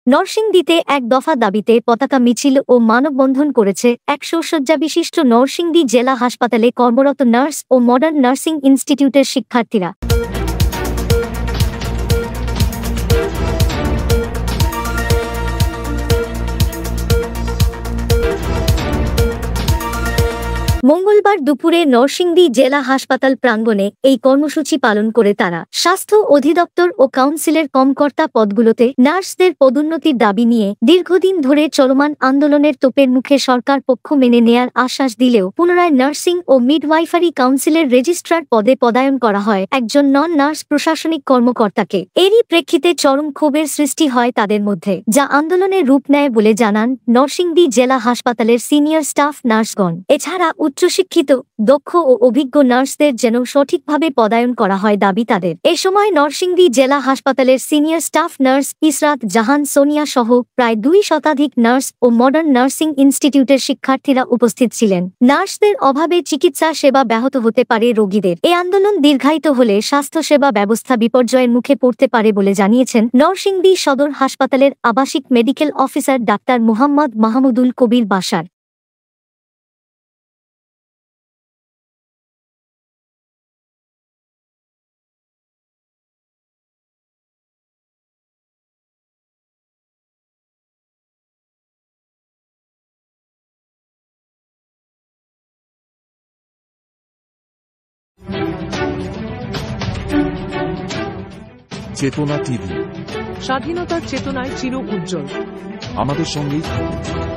নরসিংদীতে এক দফা দাবিতে পতাকা মিছিল ও মানববন্ধন করেছে ১০০ শয্যাবিশিষ্ট নরসিংদী জেলা হাসপাতালে কর্মরত নার্স ও মডার্ন নার্সিং ইনস্টিটিউটের শিক্ষার্থীরা। মঙ্গলবার দুপুরে নরসিংদী জেলা হাসপাতাল প্রাঙ্গণে এই কর্মসূচি পালন করে তারা স্বাস্থ্য অধিদপ্তর ও কাউন্সিলের কর্মকর্তা পদগুলোতে নার্সদের পদোন্নতির দাবি নিয়ে দীর্ঘদিন ধরে চলমান আন্দোলনের তোপের মুখে সরকার পক্ষ মেনে নেয়ার আশ্বাস দিলেও পুনরায় নার্সিং ও মিডওয়াইফারি কাউন্সিলের রেজিস্ট্রার পদে পদায়ন করা হয় একজন নন নার্স প্রশাসনিক কর্মকর্তাকে। এরই প্রেক্ষিতে চরম ক্ষোভের সৃষ্টি হয় তাদের মধ্যে, যা আন্দোলনের রূপ নেয় বলে জানান নরসিংদী জেলা হাসপাতালের সিনিয়র স্টাফ নার্সগণ। এছাড়া উচ্চশিক্ষিত, দক্ষ ও অভিজ্ঞ নার্সদের যেন সঠিকভাবে পদায়ন করা হয় দাবি তাদের। এ সময় নরসিংদী জেলা হাসপাতালের senior staff nurse Israt Jahan Sonia সহ প্রায় ২ শতাধিক নার্স ও মডার্ন নার্সিং ইনস্টিটিউটের শিক্ষার্থীরা উপস্থিত ছিলেন। নার্সদের অভাবে চিকিৎসা সেবা ব্যাহত হতে পারে রোগীদের। এই আন্দোলন দীর্ঘায়িত হলে স্বাস্থ্যসেবা ব্যবস্থা বিপর্যয়ের মুখে পড়তে পারে বলে জানিয়েছেন নরসিংদী সদর হাসপাতালের আবাসিক medical officer doctor Muhammad Mahmudul Kabir Bashar. Chetona TV, স্বাধীনতার চেতনায় চির উজ্জ্বল। আমাদের সঙ্গেই থাকুন।